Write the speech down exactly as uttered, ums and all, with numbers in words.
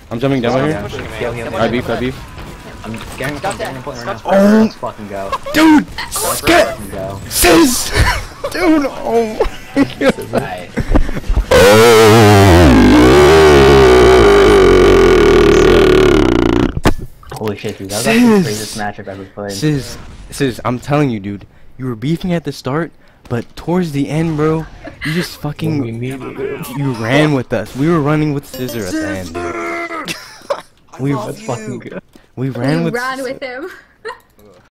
I'm jumping down Yeah, here. pushing him, yeah, yeah, I yeah. beef, I beef. I'm getting a point, getting a point right now. Oh. Let's fucking go. Dude! Let's Get fucking go. Sis! Dude, oh my god. Right. Holy shit, dude. That was like the craziest matchup I've ever played. Sis, sis, I'm telling you, dude. You were beefing at the start, but towards the end, bro, you just fucking... You ran with us. We were running with Scizor at the end, dude. We, Let's fucking go. we ran We with... ran with him.